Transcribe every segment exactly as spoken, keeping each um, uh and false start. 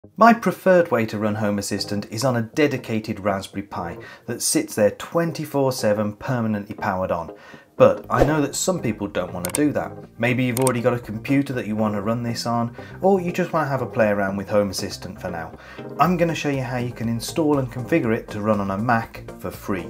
My preferred way to run Home Assistant is on a dedicated Raspberry Pi that sits there twenty-four seven permanently powered on. But I know that some people don't want to do that. Maybe you've already got a computer that you want to run this on, or you just want to have a play around with Home Assistant for now. I'm going to show you how you can install and configure it to run on a Mac for free.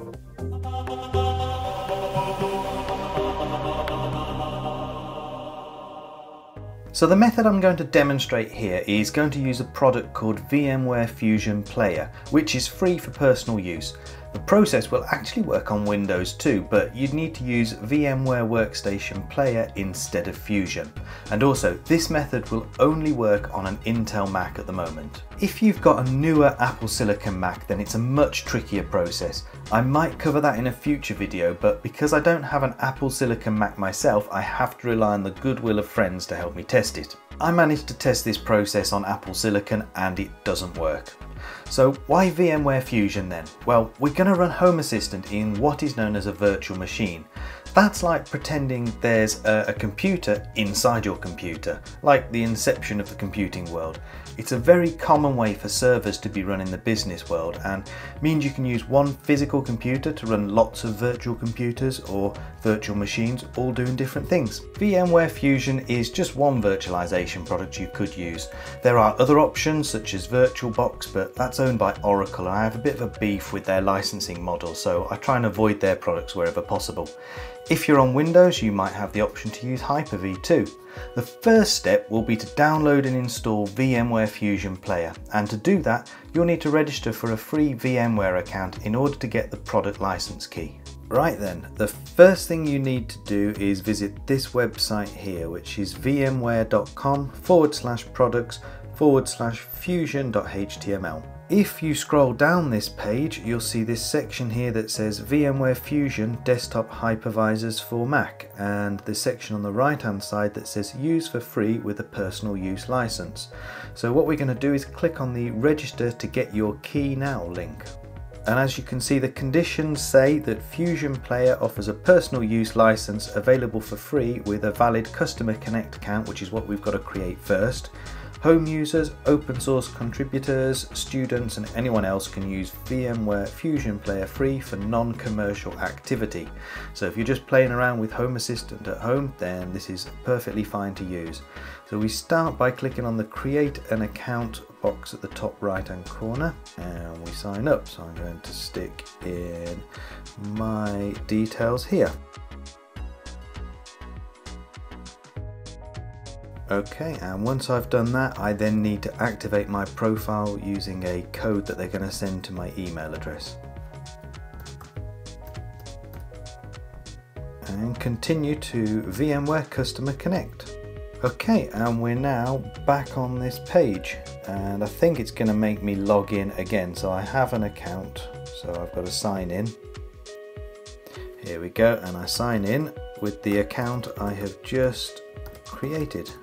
So the method I'm going to demonstrate here is going to use a product called VMware Fusion Player, which is free for personal use. The process will actually work on Windows too, but you'd need to use VMware Workstation Player instead of Fusion. And also, this method will only work on an Intel Mac at the moment. If you've got a newer Apple Silicon Mac, then it's a much trickier process. I might cover that in a future video, but because I don't have an Apple Silicon Mac myself, I have to rely on the goodwill of friends to help me test it. I managed to test this process on Apple Silicon and it doesn't work. So why VMware Fusion then? Well, we're going to run Home Assistant in what is known as a virtual machine. That's like pretending there's a, a computer inside your computer, like the inception of the computing world. It's a very common way for servers to be run in the business world and means you can use one physical computer to run lots of virtual computers or virtual machines all doing different things. VMware Fusion is just one virtualization product you could use. There are other options such as VirtualBox, but that's owned by Oracle and I have a bit of a beef with their licensing model, so I try and avoid their products wherever possible. If you're on Windows, you might have the option to use Hyper V too. The first step will be to download and install VMware Fusion Player, and to do that you'll need to register for a free VMware account in order to get the product license key. Right then, the first thing you need to do is visit this website here, which is vmware.com forward slash products forward slash fusion.html. If you scroll down this page, you'll see this section here that says VMware Fusion Desktop Hypervisors for Mac, and the section on the right hand side that says use for free with a personal use license. So what we're going to do is click on the register to get your key now link. And as you can see, the conditions say that Fusion Player offers a personal use license available for free with a valid Customer Connect account, which is what we've got to create first. Home users, open source contributors, students and anyone else can use VMware Fusion Player free for non-commercial activity. So if you're just playing around with Home Assistant at home, then this is perfectly fine to use. So we start by clicking on the Create an Account box at the top right hand corner and we sign up. So I'm going to stick in my details here. Okay, and once I've done that, I then need to activate my profile using a code that they're going to send to my email address. And continue to VMware Customer Connect. Okay, and we're now back on this page, and I think it's going to make me log in again. So I have an account, so I've got to sign in. Here we go, and I sign in with the account I have just created.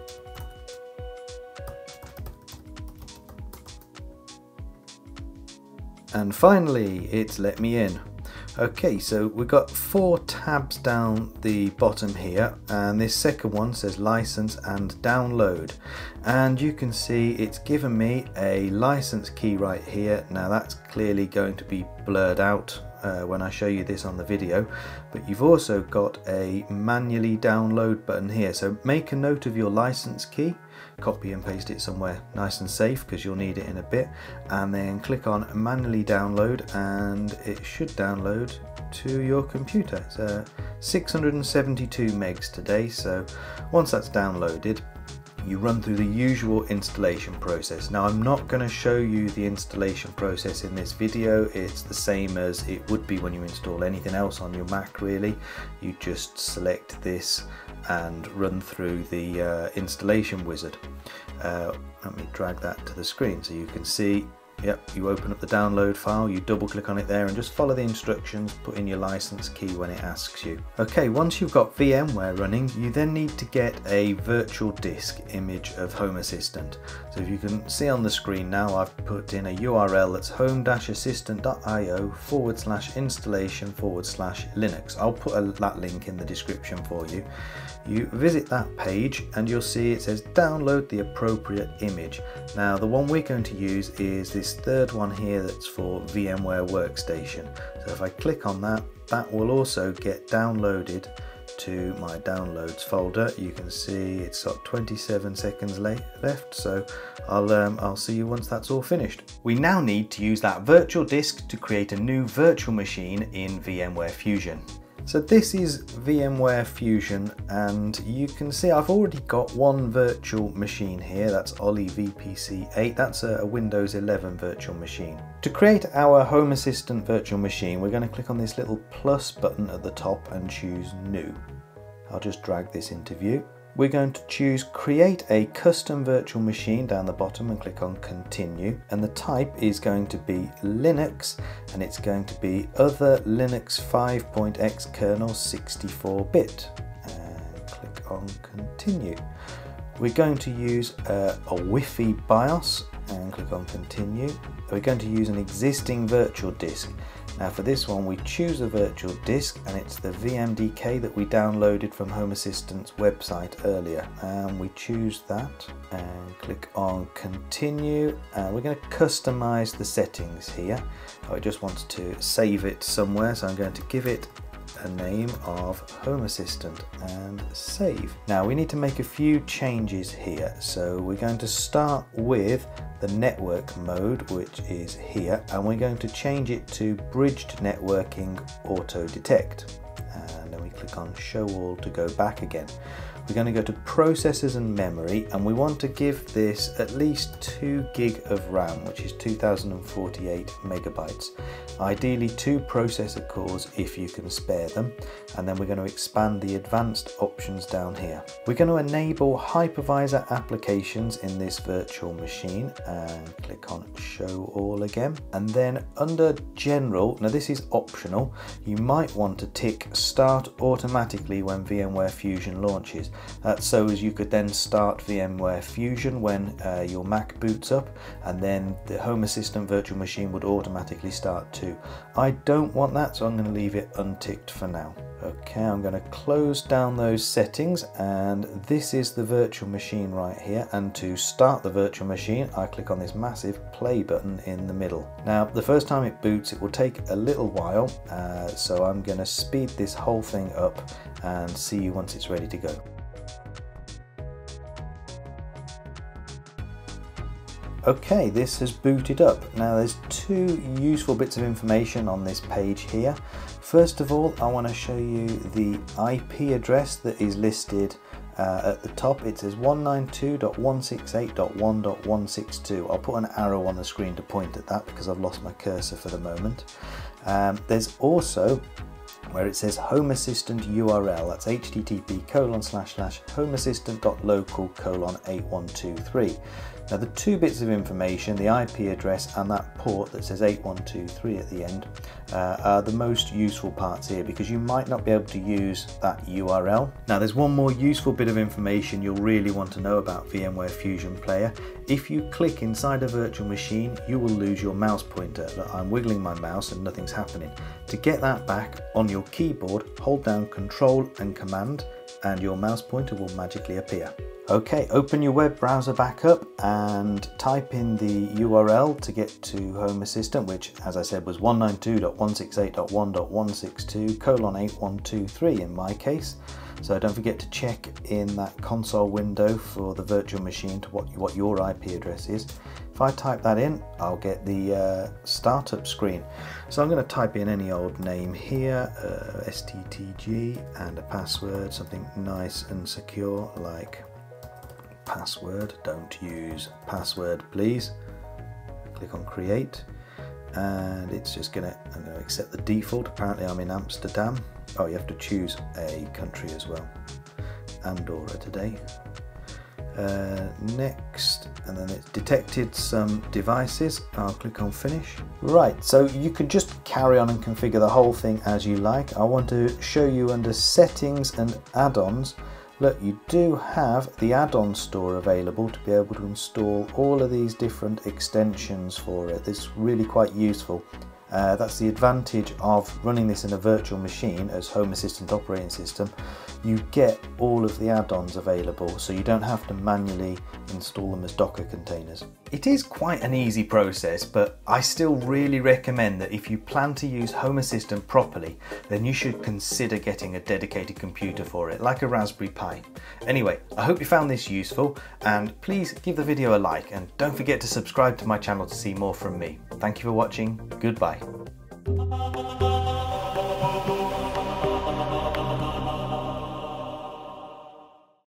And finally, it's let me in. Okay, so we've got four tabs down the bottom here, and this second one says license and download. And you can see it's given me a license key right here. Now that's clearly going to be blurred out uh, when I show you this on the video, but you've also got a manually download button here. So make a note of your license key, copy and paste it somewhere nice and safe because you'll need it in a bit, and then click on manually download and it should download to your computer. It's uh, six hundred seventy-two megs today, so once that's downloaded you run through the usual installation process. Now I'm not going to show you the installation process in this video. It's the same as it would be when you install anything else on your Mac really. You just select this and run through the uh, installation wizard. Uh, let me drag that to the screen so you can see Yep, you open up the download file, you double click on it there and just follow the instructions, put in your license key when it asks you. Okay, once you've got VMware running, you then need to get a virtual disk image of Home Assistant. So if you can see on the screen now, I've put in a U R L that's home-assistant.io forward slash installation forward slash Linux. I'll put a, that link in the description for you. You visit that page and you'll see it says download the appropriate image. Now the one we're going to use is this third one here that's for VMware Workstation. So if I click on that, that will also get downloaded to my downloads folder. You can see it's got twenty-seven seconds left, so I'll, um, I'll see you once that's all finished. We now need to use that virtual disk to create a new virtual machine in VMware Fusion. So this is VMware Fusion, and you can see I've already got one virtual machine here. That's Ollie V P C eight. That's a Windows eleven virtual machine. To create our Home Assistant virtual machine, we're going to click on this little plus button at the top and choose New. I'll just drag this into view. We're going to choose Create a Custom Virtual Machine down the bottom and click on Continue. And the type is going to be Linux, and it's going to be Other Linux five point x kernel sixty-four bit. And click on Continue. We're going to use a, a Wi-Fi BIOS and click on Continue. We're going to use an existing virtual disk. Now for this one we choose a virtual disk, and it's the V M D K that we downloaded from Home Assistant's website earlier, and we choose that and click on Continue, and we're going to customize the settings here. I just want to save it somewhere, so I'm going to give it a name of Home Assistant and save. Now we need to make a few changes here, so we're going to start with the network mode, which is here, and we're going to change it to bridged networking auto detect, and then we click on show all to go back again. We're going to go to processors and memory, and we want to give this at least two gig of RAM, which is two thousand forty-eight megabytes. Ideally two processor cores if you can spare them, and then we're going to expand the advanced options down here. We're going to enable hypervisor applications in this virtual machine and click on show all again, and then under general, now this is optional, you might want to tick start automatically when VMware Fusion launches. That's so as you could then start VMware Fusion when uh, your Mac boots up, and then the Home Assistant virtual machine would automatically start too. I don't want that, so I'm going to leave it unticked for now. Okay, I'm going to close down those settings, and this is the virtual machine right here, and to start the virtual machine I click on this massive play button in the middle. Now the first time it boots it will take a little while, uh, so I'm going to speed this whole thing up and see you once it's ready to go. Okay, this has booted up. Now there's two useful bits of information on this page here. First of all, I want to show you the I P address that is listed uh, at the top. It says one ninety-two dot one sixty-eight dot one dot one sixty-two. I'll put an arrow on the screen to point at that because I've lost my cursor for the moment. Um, there's also where it says Home Assistant U R L, that's http colon slash slash homeassistant.local colon eight one two three. Now the two bits of information, the I P address and that port that says eight one two three at the end, uh, are the most useful parts here because you might not be able to use that U R L. Now there's one more useful bit of information you'll really want to know about VMware Fusion Player. If you click inside a virtual machine, you will lose your mouse pointer. Look, I'm wiggling my mouse and nothing's happening. To get that back on your keyboard, hold down Control and Command and your mouse pointer will magically appear. Okay, open your web browser back up and type in the U R L to get to Home Assistant, which as I said was one ninety-two dot one sixty-eight dot one dot one sixty-two colon eight one two three in my case. So don't forget to check in that console window for the virtual machine to what, what your I P address is. If I type that in, I'll get the uh, startup screen. So I'm going to type in any old name here, uh, S T T G, and a password, something nice and secure like password. Don't use password please. Click on create, and it's just gonna, I'm going to accept the default. Apparently I'm in Amsterdam. Oh, you have to choose a country as well. Andorra today. Uh, next, and then it's detected some devices. I'll click on finish. Right, so you could just carry on and configure the whole thing as you like. I want to show you under settings and add-ons. Look, you do have the add-on store available to be able to install all of these different extensions for it. This is really quite useful. Uh, that's the advantage of running this in a virtual machine as Home Assistant operating system. You get all of the add-ons available, so you don't have to manually install them as Docker containers. It is quite an easy process, but I still really recommend that if you plan to use Home Assistant properly, then you should consider getting a dedicated computer for it, like a Raspberry Pi. Anyway, I hope you found this useful, and please give the video a like, and don't forget to subscribe to my channel to see more from me. Thank you for watching. Goodbye.